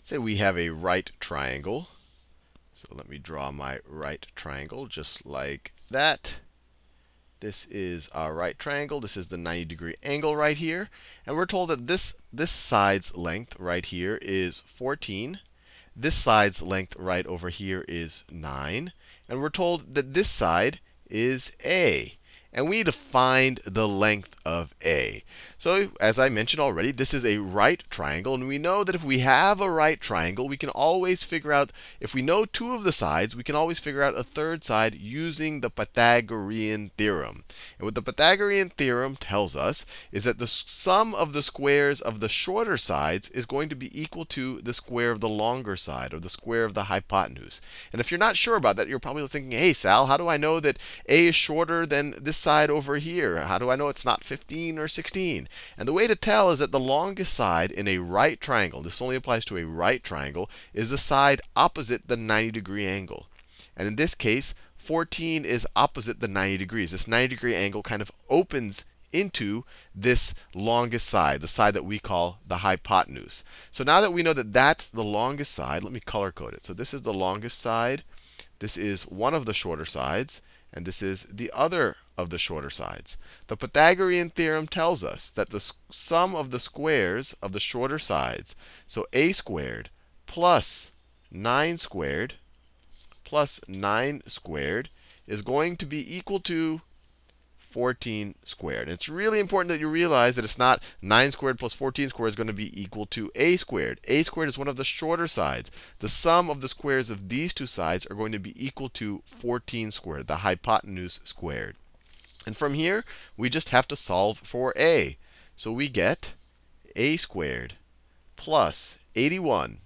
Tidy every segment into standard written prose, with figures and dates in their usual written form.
say we have a right triangle. So let me draw my right triangle just like that. This is our right triangle. This is the 90-degree angle right here. And we're told that this side's length right here is 14. This side's length right over here is 9. And we're told that this side is A. And we need to find the length of A. So as I mentioned already, this is a right triangle. And we know that if we have a right triangle, we can always figure out, if we know two of the sides, we can always figure out a third side using the Pythagorean theorem. And what the Pythagorean theorem tells us is that the sum of the squares of the shorter sides is going to be equal to the square of the longer side, or the square of the hypotenuse. And if you're not sure about that, you're probably thinking, hey, Sal, how do I know that A is shorter than this side over here? How do I know it's not 15 or 16? And the way to tell is that the longest side in a right triangle, this only applies to a right triangle, is the side opposite the 90-degree angle. And in this case, 14 is opposite the 90 degrees. This 90-degree angle kind of opens into this longest side, the side that we call the hypotenuse. So now that we know that that's the longest side, let me color code it. So this is the longest side. This is one of the shorter sides. And this is the other of the shorter sides. The Pythagorean theorem tells us that the sum of the squares of the shorter sides, so a squared plus 9 squared plus 9 squared, is going to be equal to 14 squared. And it's really important that you realize that it's not 9 squared plus 14 squared is going to be equal to a squared. A squared is one of the shorter sides. The sum of the squares of these two sides are going to be equal to 14 squared, the hypotenuse squared. And from here, we just have to solve for a. So we get a squared plus 81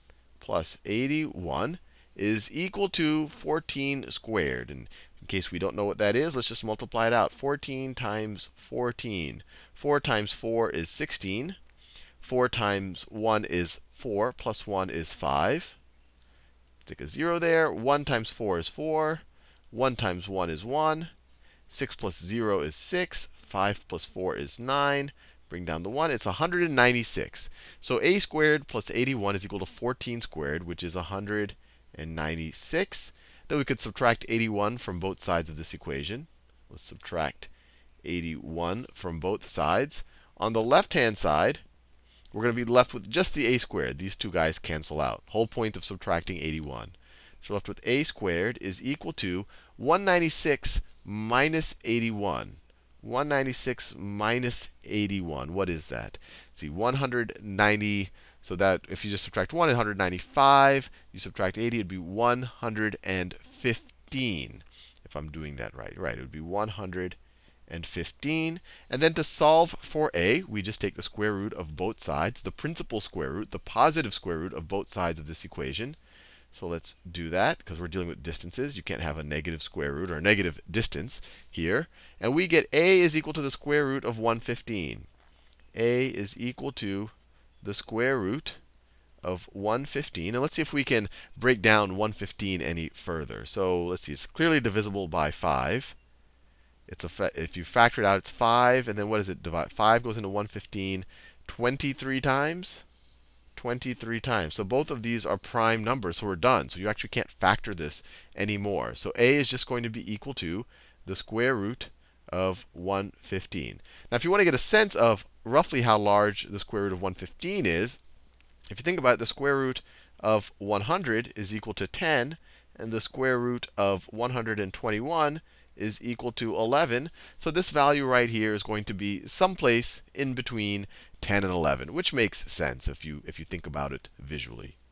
is equal to 14 squared. And in case we don't know what that is, let's just multiply it out. 14 times 14. 4 times 4 is 16. 4 times 1 is 4, plus 1 is 5. Stick a 0 there. 1 times 4 is 4. 1 times 1 is 1. 6 plus 0 is 6. 5 plus 4 is 9. Bring down the 1. It's 196. So a squared plus 81 is equal to 14 squared, which is 196. Then we could subtract 81 from both sides of this equation. Let's subtract 81 from both sides. On the left-hand side, we're going to be left with just the a squared. These two guys cancel out. Whole point of subtracting 81. So we're left with a squared is equal to 196 minus 81. 196 minus 81. What is that? Let's see, 190. So that if you just subtract 1, 195. You subtract 80, it'd be 115. If I'm doing that right. Right, it would be 115. And then to solve for a, we just take the square root of both sides, the principal square root, the positive square root of both sides of this equation. So let's do that, because we're dealing with distances. You can't have a negative square root or a negative distance here. And we get a is equal to the square root of 115. A is equal to the square root of 115. And let's see if we can break down 115 any further. So let's see. It's clearly divisible by 5. If you factor it out, it's 5. And then what does it divide? 5 goes into 115 23 times. 23 times. So both of these are prime numbers, so we're done. So you actually can't factor this anymore. So a is just going to be equal to the square root of 115. Now, if you want to get a sense of roughly how large the square root of 115 is, if you think about it, the square root of 100 is equal to 10, and the square root of 121 is equal to 11. So this value right here is going to be someplace in between 10 and 11, which makes sense if you think about it visually.